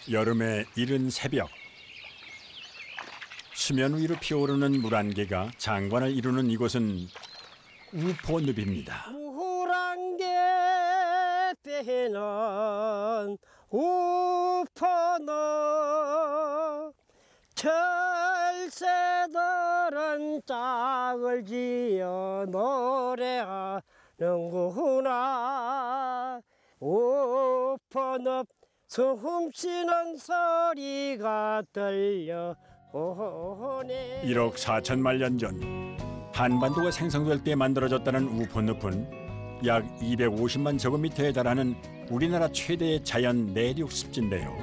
여름의 이른 새벽, 수면 위로 피어오르는 물안개가 장관을 이루는 이곳은 우포늪입니다. 무랑개 빼는 우포늪, 철새들은 짝을 지어 노래하는구나. 우포늪 숨쉬는 소리가 들려 오네. 1억 4천만 년 전 한반도가 생성될 때 만들어졌다는 우포늪은 약 250만 제곱미터에 달하는 우리나라 최대의 자연 내륙 습지인데요.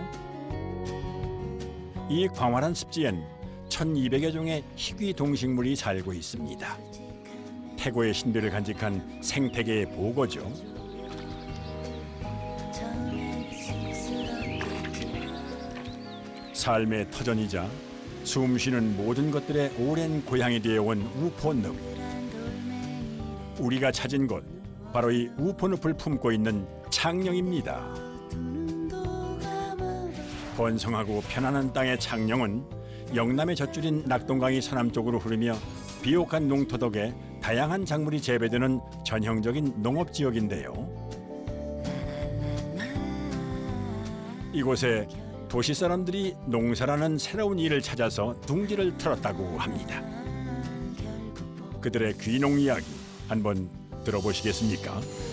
이 광활한 습지엔 1200여 종의 희귀 동식물이 살고 있습니다. 태고의 신비를 간직한 생태계의 보고죠. 삶의 터전이자 숨쉬는 모든 것들의 오랜 고향이 되어온 우포늪. 우리가 찾은 곳, 바로 이 우포늪을 품고 있는 창녕입니다. 번성하고 편안한 땅의 창녕은 영남의 젖줄인 낙동강이 서남쪽으로 흐르며 비옥한 농토 덕에 다양한 작물이 재배되는 전형적인 농업지역인데요. 이곳에 도시 사람들이 농사라는 새로운 일을 찾아서 둥지를 틀었다고 합니다. 그들의 귀농 이야기 한번 들어보시겠습니까?